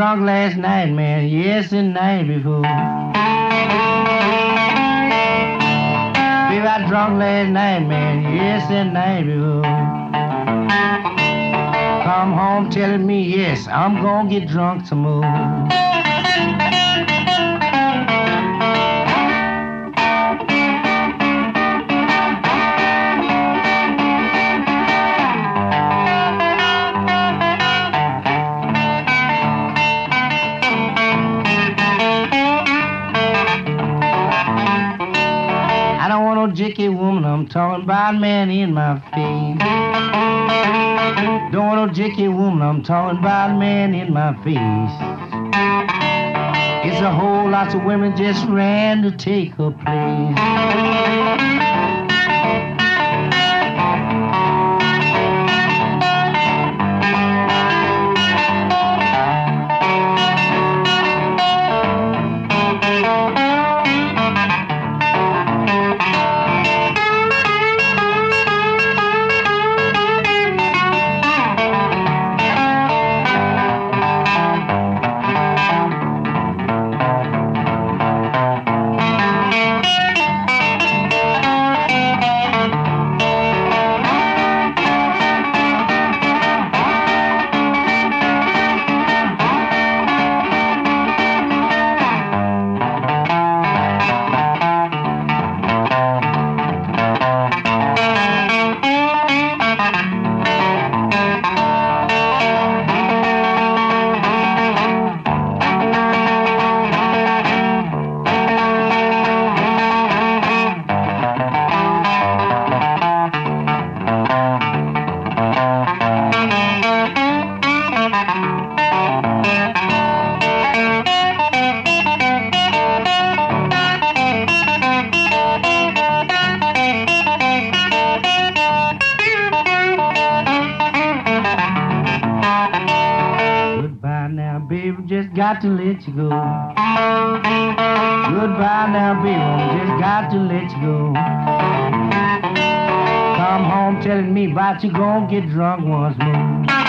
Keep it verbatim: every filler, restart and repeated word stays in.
drunk last night, man. Yes, the night before. Baby, I drunk last night, man. Yes, the night before. Come home telling me, yes, I'm gonna get drunk some more. I don't want no jicky woman, I'm talking about man in my face. Don't want no jicky woman, I'm talking about man in my face. It's a whole lot of women just ran to take her place. Goodbye now, baby, just got to let you go. Goodbye now, baby, just got to let you go. Come home telling me about you gonna get drunk once more.